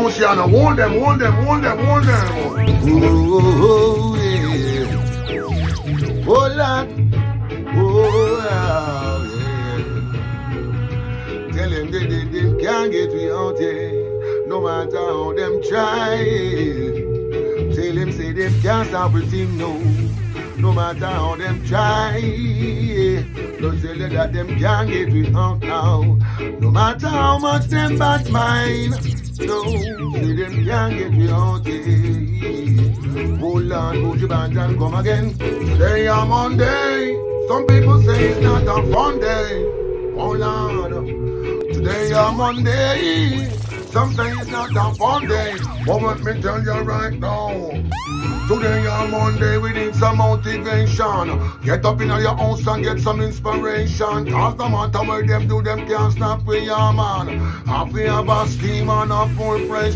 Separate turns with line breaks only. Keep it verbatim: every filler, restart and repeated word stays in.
Oceana, warn them, warn them, warn them, warn them.
Oh, yeah. Oh, Lord. Oh, yeah. Tell them they, they, they can't get me out here. No matter how them try. Tell them say them can't stop everything, no. No matter how them try. Don't tell them that them can't get me out now. No matter how much them bad mind. No, say them can't get me out here. Hold on, put your band and come again. Today I'm Monday. Some people say it's not a fun day. Hold on. Today I'm Monday. Some say it's not a fun day. But let me tell you right now. Today on Monday we need some motivation. Get up in your house and get some inspiration. Cause no matter where them do, them can't stop with your man. If we have a scheme and a full price.